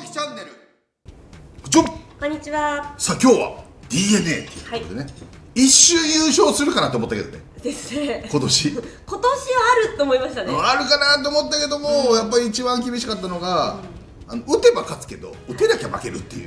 樹チャンネル。 こんにちは。 さあ今日は DNA っていうことでね、一周優勝するかなと思ったけどね、 ですね。 今年今年はあると思いましたね。 あるかなと思ったけども、やっぱり一番厳しかったのが、打てば勝つけど打てなきゃ負けるっていう、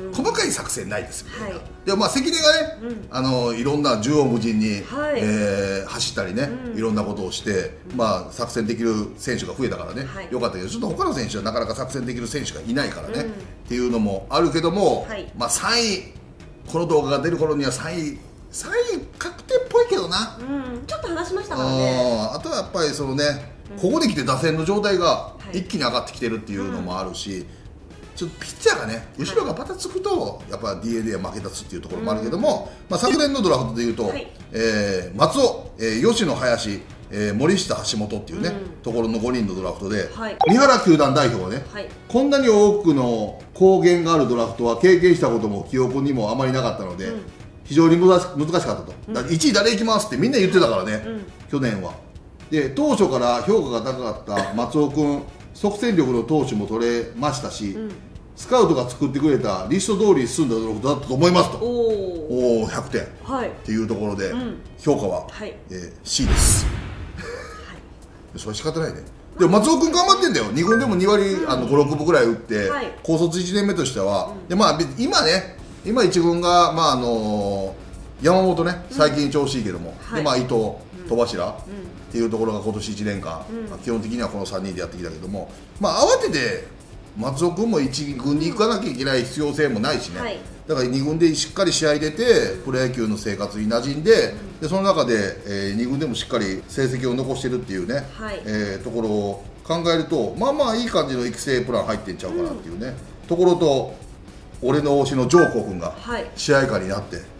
細かい作戦ないですみたいな、でもまあ関根がね、いろんな縦横無尽に、走ったりね、いろんなことをして、まあ作戦できる選手が増えたからね、よかったけど、ちょっと他の選手はなかなか作戦できる選手がいないからね、っていうのもあるけども、まあ3位、この動画が出る頃には3位確定っぽいけどな、 ちょっと話しましたからね。 あとはやっぱりそのね、ここで来て打線の状態が一気に上がってきてるっていうのもあるし、ちょっとピッチャーがね、後ろがバタつくとやっぱ DNA は負け立つっていうところもあるけども、まあ昨年のドラフトでいうと、松尾、吉野、林、森下、橋本っていうね、ところの5人のドラフトで、三原球団代表はね、こんなに多くの公言があるドラフトは経験したことも記憶にもあまりなかったので、非常に難しかったと、1位誰行きますってみんな言ってたからね、去年は。で当初から評価が高かった松尾君、即戦力の投手も取れましたし、スカウトが作ってくれたリスト通り進んだドラフトだったと思いますと、おお100点、っていうところで、評価は、C です、それは仕方ないね。でも松尾君頑張ってんだよ、2軍でも2割5、6分ぐらい打って、高卒1年目としては、でまあ今1軍が、まあ山本ね、最近調子いいけども、でまあ伊藤、戸柱っていうところが今年1年間、基本的にはこの3人でやってきたけども、まあ慌てて松尾君も1軍に行かなきゃいけない必要性もないしね、だから2軍でしっかり試合出て、プロ野球の生活に馴染んで、その中で、2軍でもしっかり成績を残してるっていうね、ところを考えると、まあまあいい感じの育成プラン入ってんちゃうかなっていうね、ところと、俺の推しの上皇君が試合下になって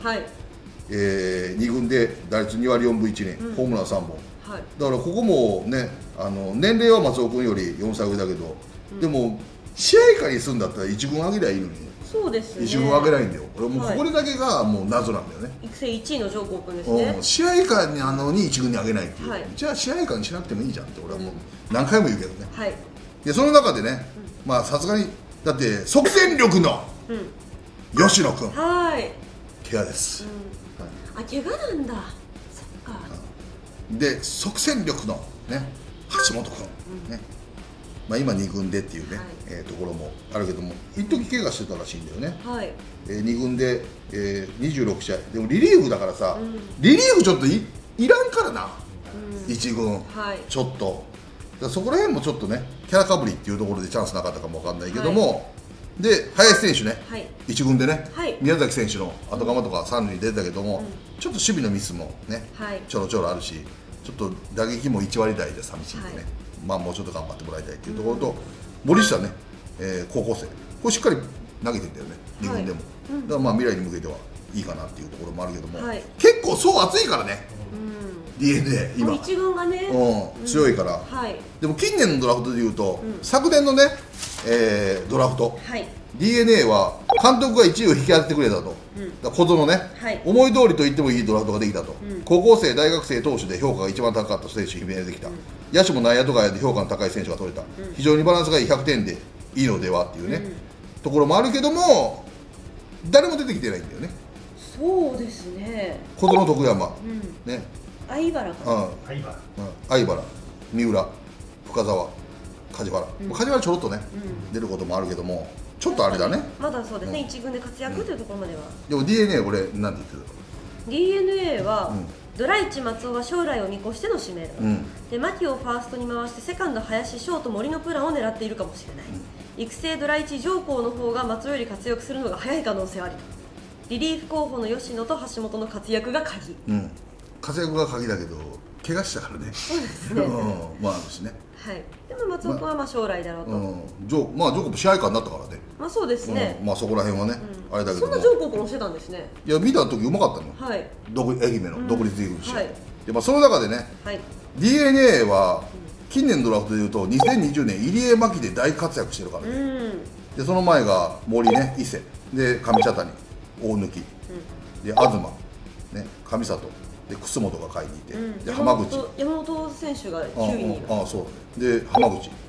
、2軍で打率2割4分1厘、ホームラン3本、だからここもね、年齢は松尾君より4歳上だけど、でも試合下にするんだったら1軍上げりゃいいのに、 そうですね、 1軍上げないんだよ、俺もうこれだけがもう謎なんだよね、 育成1位の上皇君ですね、 試合下に1軍に上げないっていう、じゃあ試合下にしなくてもいいじゃんって、俺はもう何回も言うけどね、でその中でね、まあさすがに、だって即戦力の吉野君、怪我です、 あ、怪我なんだ、そっか。 で即戦力のね橋本君、ね、まあ今2軍でっていうね、ところもあるけども、一時怪我してたらしいんだよね、2軍で、26試合でもリリーフだからさ、リリーフちょっと いらんからな、1軍、ちょっとそこら辺もちょっとね、キャラかぶりっていうところでチャンスなかったかもわかんないけども、で林選手ね、1軍でね、宮崎選手の後釜とか3塁に出てたけども、ちょっと守備のミスもね、ちょろちょろあるし、ちょっと打撃も1割台じゃ寂しいんでね、まあもうちょっと頑張ってもらいたいっていうところと、森下ね、高校生、これしっかり投げてんだよね、2軍でも、だからまあ未来に向けてはいいかなっていうところもあるけども、結構層厚いからね、DNA 今 1軍がね、 強いから、でも近年のドラフトでいうと、昨年のね、ドラフト、DNA は監督が1位を引き当ててくれたと、小園ね、思い通りと言ってもいいドラフトができたと、高校生、大学生投手で評価が一番高かった選手に決めてきた、野手も内野と外野で評価の高い選手が取れた、非常にバランスがいい100点でいいのではっていうね、ところもあるけども、誰も出てきてないんだよね。 そうですね、 小園、徳山、ね、 相原かな、 相原、三浦、深沢、梶原、梶原ちょろっとね、出ることもあるけども、ちょっとあれだね、 まだそうですね、1軍で活躍というところまでは。 でも DNA 俺なんて言ってた DNA は、ドラ1松尾は将来を見越しての指名だ、で牧をファーストに回してセカンド林、ショート森のプランを狙っているかもしれない、育成ドラ1上皇の方が松尾より活躍するのが早い可能性ありと、リリーフ候補の吉野と橋本の活躍が鍵、 活躍が鍵だけど怪我したからね、 そうですね、 まああるしね、 でも松尾君はまあ将来だろうと、 まあジョーコブ試合感になったからね、 まあそうですね、 まあそこら辺はね、あれだけども、 そんなジョーコブをしてたんですね。 いや見た時うまかったの、愛媛の独立リーグ試合で、まあその中でね、DNA は近年のドラフトでいうと2020年入江牧で大活躍してるからね、でその前が森ね、伊勢で上茶谷、大貫、で東ね、上里で楠本が買いにいて、で浜口、 山本選手が9位にいる、 そうで浜口、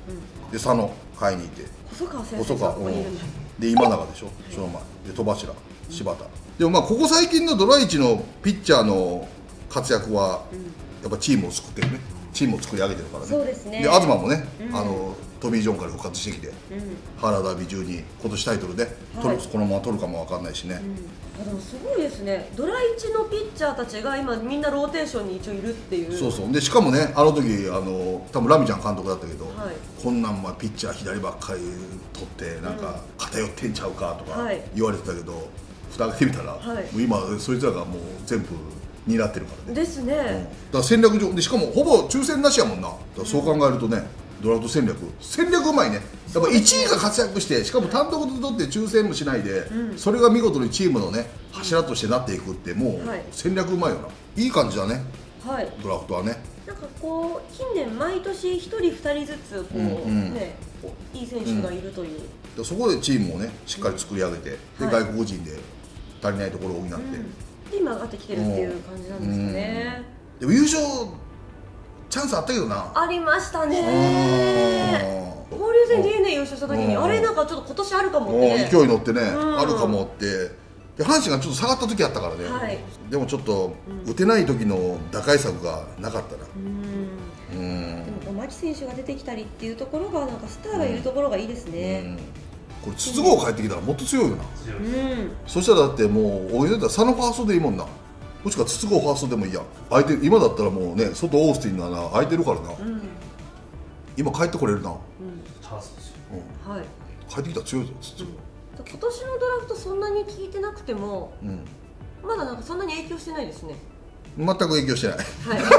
で佐野買いに行って、 細川先生がここにいるんだ。 で今永でしょ、その前で戸柱、柴田。でもまあここ最近のドラ1のピッチャーの活躍はやっぱチームを作ってるね、チームを作り上げてるからね。 そうですね。 で東もね、トビー・ジョンから復活してきて、原田美中に今年タイトルでこのまま取るかも分かんないしね。 でもすごいですね、ドラ1のピッチャーたちが今みんなローテーションに一応いるっていう。 そうそう。でしかもね、あの時多分ラミちゃん監督だったけど、こんなんピッチャー左ばっかり取ってなんか偏ってんちゃうかとか言われてたけど、蓋開けてみたら、もう今そいつらがもう全部担ってるからね。ですね。だから戦略上で、しかもほぼ抽選なしやもんな。だからそう考えるとね、ドラフト戦略うまいね。やっぱ1位が活躍して、しかも単独で取って抽選もしないで、それが見事にチームのね柱としてなっていくって、もう戦略うまいよな。いい感じだね、ドラフトはね。なんかこう近年毎年1人2人ずつこうね、いい選手がいるという、そこでチームをねしっかり作り上げて、で外国人で足りないところを補って、で今上がってきてるっていう感じなんですかね。でも優勝チャンスあったけどな。ありましたね。交流戦 DNA 優勝した時に、あれなんかちょっと今年あるかもってね、勢い乗ってね、あるかもって。で阪神がちょっと下がった時あったからね、でもちょっと打てない時の打開策がなかったな。でも牧選手が出てきたりっていうところが、なんかスターがいるところがいいですね。これ筒香帰ってきたらもっと強いよな。そしたらだってもう、おいでたら佐野ファーストでいいもんな。もしくは筒香ファーストでもいいや。今だったらもうね、外オースティンの穴空いてるからな。今帰ってこれるな。チャンスですよ。帰ってきたら強いぞ、筒香。今年のドラフトそんなに聞いてなくても、まだなんかそんなに影響してないですね。全く影響してない。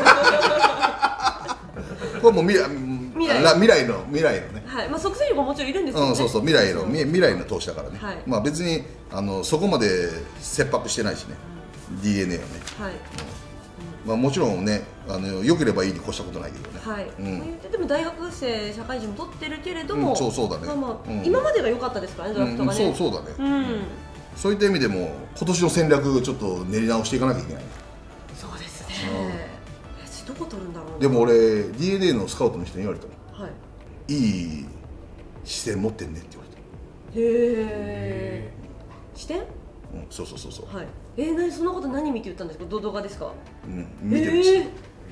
これもう未来のね。まあ即戦力ももちろんいるんですけどね。そうそう、未来の投手だからね。まあ別にそこまで切迫してないしね。DNA はね。まあもちろんね、良ければいいに越したことないけどね。でも大学生社会人も取ってるけれども、そうだね。今までが良かったですからね、ドラフトがね。そうだね。そういった意味でも今年の戦略ちょっと練り直していかなきゃいけない。そうですね。どこ取るんだろう。でも俺 DNA のスカウトの人に言われたの。いい視線持ってんねって言われた。へえ。視点？そう。何そんなこと何見て言ったんですか？動画ですか？見てるし。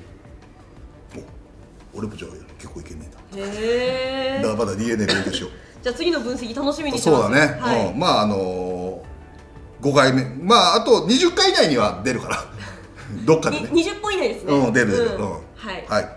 俺もじゃあ結構いけんねえだ。へえ。だからまだ DNA 勉強しよう。じゃあ次の分析楽しみにしてます。そうだね。まあ5回目、まああと20回以内には出るから。どっかでね。20本以内ですね。出る。はい。